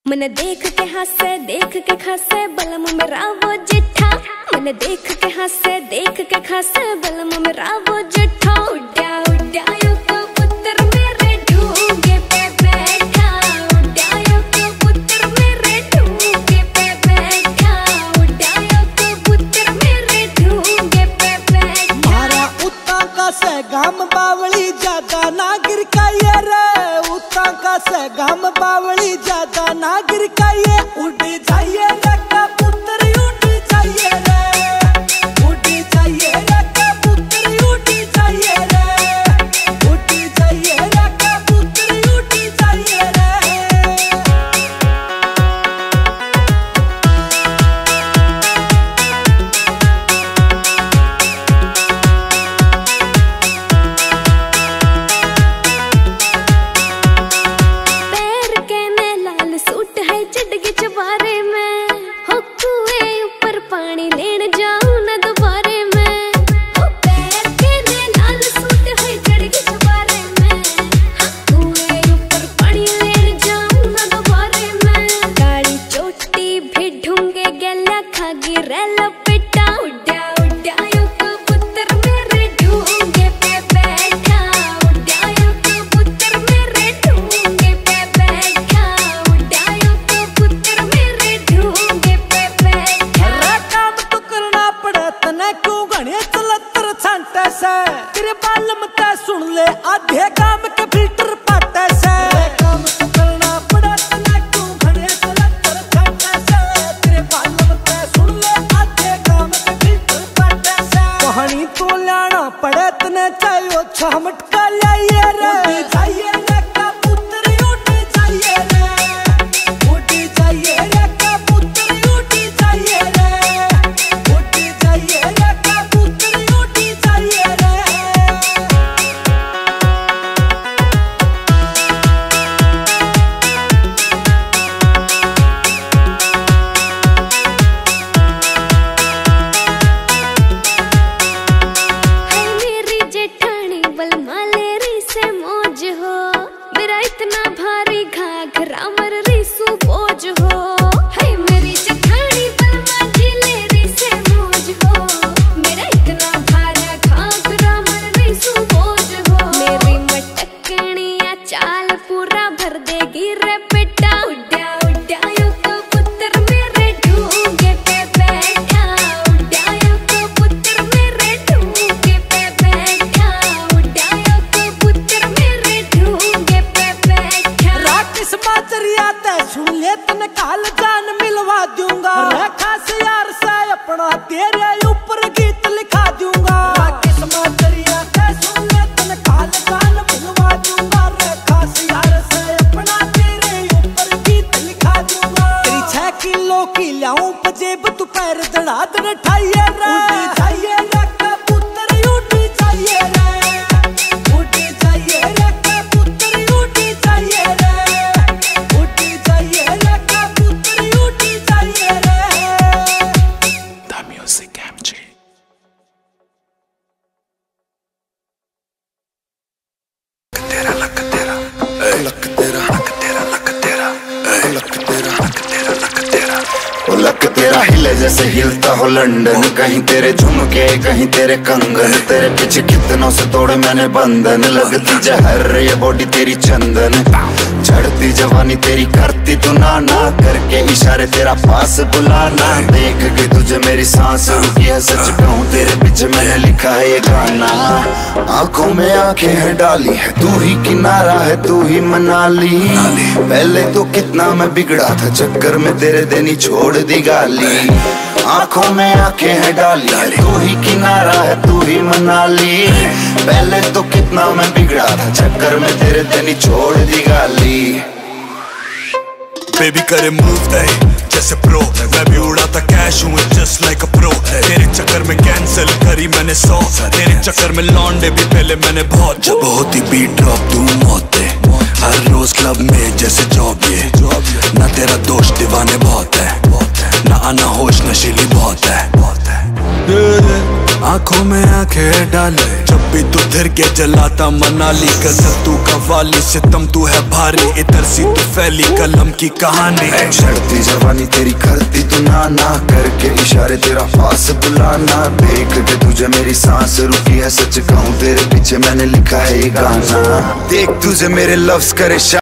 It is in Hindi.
मन देख के हंसे देख के खसे बलम मेरा वो जिठा। मन देख के हंसे देख के खसे बलम मेरा वो जिठा। उड्या उड्या यो कबूतर मेरे ढूंगे पे बैठा। उड्या यो कबूतर मेरे ढूंगे पे बैठा। उड्या यो कबूतर मेरे ढूंगे पे बैठा। मारा उता का से गाम बावली ज्यादा ना गिर का ये रे। उता का से गाम बावली ज्यादा ना गिर का ये। उड़ जाइए रे कबूतर उड़ जाइए रे। उड़ जाइए रे कबूतर उड़ जाइए रे। उड़ जाइए रे कबूतर उड़ जाइए रे। पैर के ने लाल सूट है चढ़ चबारे में। हो कुए ऊपर पानी लेन जाऊं न दोबारे में। हो पैर के ने लाल सूट है चढ़ चबारे में। हो कुए ऊपर पानी लेन जाऊं न दोबारे में। काली चोटी भी ढूंगे गला खागी रेला पिटा। उड्या उड्या यो कबूतर मेरे ढूंगे पे बैठा। उड्या यो कबूतर मेरे ढूंगे पे बैठा। उड्या यो कबूतर मेरे ढूंगे पे बैठा। रे काम तो करना पड़े तने क्यों घने चलतर छांटे से। तेरे बालम ते सुन ले आधे काम के फिल्टर पाटे से। रे काम तो करना पड़े तने क्यों घने चलतर छांटे से। तेरे बालम ते सुन ले आधे काम के फिल्टर पाटे से। कहानी तो लाना पड़े तने चाहिए छमट का लाइए रे। उड़ जाइए रे कबूतर उड़ जाइए रे। उड़ जाइए रे कबूतर उड़ जाइए रे। उड़ जाइए रे कबूतर उड़ जाइए रे। है मेरी जेठानी बलमा लेरी से मौज हो। मेरा इतना भारी घाघरा मर रिसू बोझ हो। है मेरी जेठानी बलमा जी लेरी से मौज हो। मेरा इतना भारा घाघरा मर रिसू बोझ हो। मेरी मटकनिया चाल पूरा भर देगी रे बेटा। उड्या उड्या यो कबूतर मेरे ढूंगे पे बैठा। उड्या यो कबूतर मेरे ढूंगे पे बैठा। उड्या यो कबूतर मेरे ढूंगे पे बैठा। राकेश बाजरिया ते सुन ले तने काल जान मिलवा दूंगा। रे खास यार से अपना तेरे ऊपर गीत लिखा दूंगा। राकेश बाजरिया ते सुन ले तने काल जान मिलवा दूंगा। रे खास यार से अपना तेरे ऊपर गीत लिखा दूंगा। तेरी 6 किलो की लाऊं पजेब तू पैर दड़ा दड़ ठाइए रे। उड़ जाइए रे कबूतर उड़ जाइए रे। उड़ जाइए रे कबूतर उड़ जाइए रे। उड़ जाइए रे कबूतर उड़ जाइए रे। The Music MG. तेरा लक तेरा लक तेरा लक तेरा लक तेरा लक तेरा लक तेरा लक तेरा ओ लक तेरा हिले जैसे हिलता हो लंदन। कहीं तेरे झुमके कहीं तेरे कंगन। तेरे पीछे कितनों से तोड़े मैंने बंधन। लगती जहर ये बॉडी तेरी चंदन। चढ़ती जवानी तेरी करती तू ना करके इशारे तेरा पास बुलाना। देख के तुझे मेरी सांस रुकी है। सच कहूँ तेरे पीछे मैंने लिखा है ये गाना। आंखों में आंखें हैं डाली है तू ही किनारा है तू ही मनाली। पहले तो कितना मैं बिगड़ा था चक्कर में तेरे देनी छोड़ दी गाली। आंखों में आंखें हैं डाली है तू ही किनारा है तू ही मनाली। पहले तो कितना मैं बिगड़ा था चक्कर में तेरे देनी छोड़ दी गाली। बेबी करे मूव दे जैसे प्रो। मैं भी उड़ाता कैश हूँ जस्ट लाइक अ प्रो। तेरे चक्कर में कैंसिल करी मैंने 100। तेरे चक्कर में लौंडे भी पहले मैंने बहुत। जब होती बीट ड्रॉप तू मौत दे। हर रोज क्लब में जैसे जॉब ये। ना तेरा दोस्त दीवाने बहुत है। ना आना होश नशीली बहुत है। आंखों में आंखें डाले, जब भी तू धर के जलाता मनाली। गजल तू कवाली, सितम तू है भारी, इधर सी तू फैली कलम की कहानी। चढ़ती जवानी तेरी करती तू ना करके इशारे तेरा पास बुलाना। देख के तुझे मेरी सांस रुकी है, सच कहूँ तेरे पीछे मैंने लिखा है ये गाना। देख तुझे मेरे लफ्ज करे